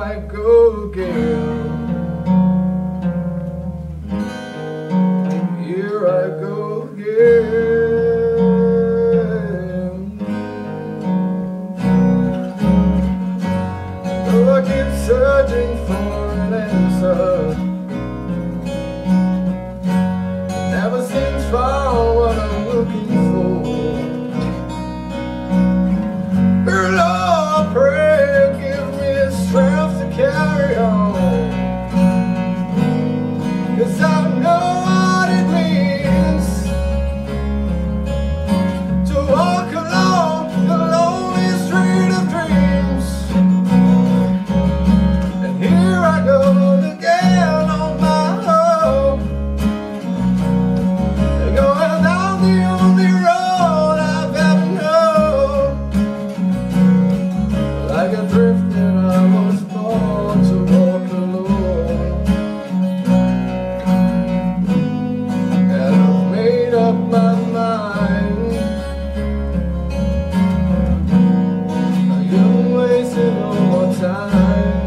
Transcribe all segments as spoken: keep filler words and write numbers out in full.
I go again. Here I go again. Though I keep searching for an answer, never seems found what I'm looking for. Lord, I pray, give me the strength to carry on, 'cause I know what it means to walk along the lonely street of dreams. And here I go again on my own, going down the only road I've ever known. Like a drifter, I was born to walk alone, and I've made up my mind. You're wasting no more time.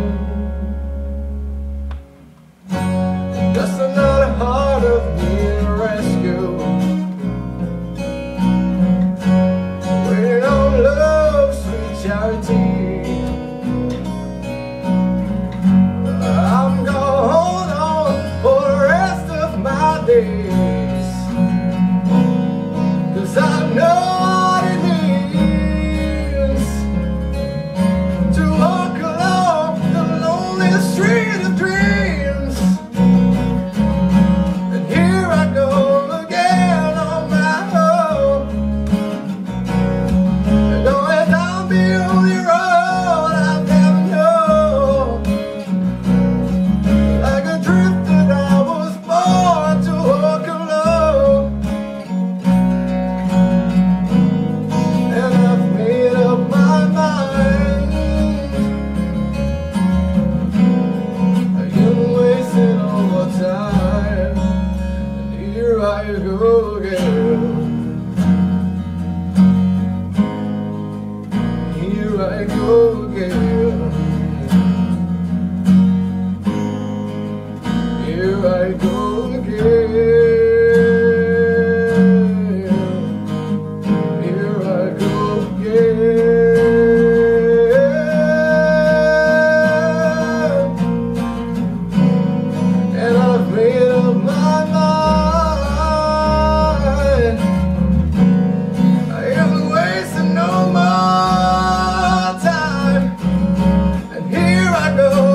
Just another heart of me to rescue, waiting on love, sweet charity. I'm gonna hold on for the rest of my days, 'cause I know what it means to walk along the lonely street of dreams. And here I go again on my own, going down the only road I've ever known. Like a drifter, I was born to walk alone, and I've made up my mind. You're wasting all my time, and here I go again. Here I go again. Here I go again. Here I go again. And I've made up my mind. I ain't wasting no more time. And here I go